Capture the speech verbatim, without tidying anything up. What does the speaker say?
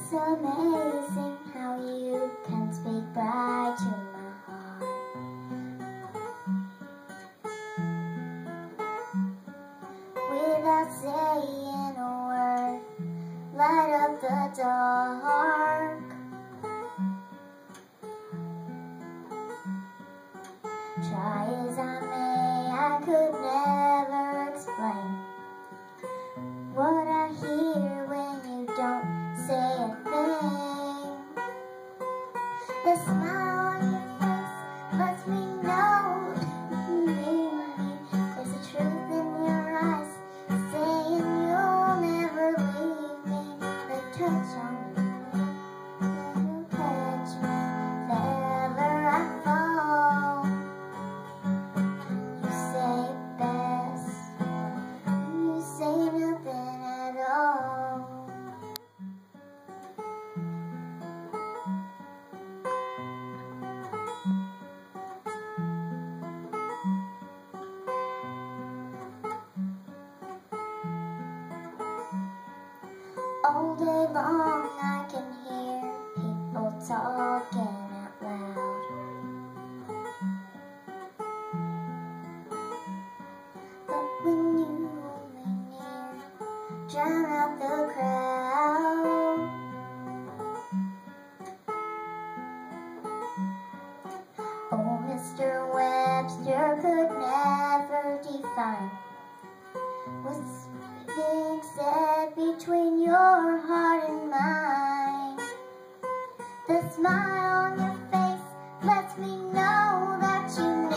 It's amazing how you can speak right to my heart. Without saying a word, light up the dark. Try as I may, I could never explain what I hear when you don't say a thing. The smile on your face lets me know you mean me. There's a truth in your eyes saying you'll never leave me. The touch on your neck that'll catch me if ever I fall. You say it best, you say nothing at all. All day long I can hear people talking out loud. But when you hold me near, drown out the crowd. Oh, Mister Webster could never define what's being said between your heart and mine. The smile on your face lets me know that you